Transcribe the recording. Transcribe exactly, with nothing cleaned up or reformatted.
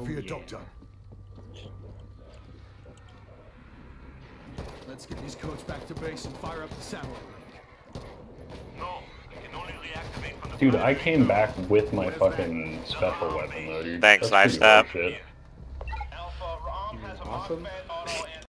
For your doctor. Let's get these codes back to base and fire up the satellite link. No, it can only reactivate from the Dude, I came back with my fucking special weapon though, dude. Thanks, That's Live pretty Step. bullshit. Alpha, Rom has a Awesome. Mothman auto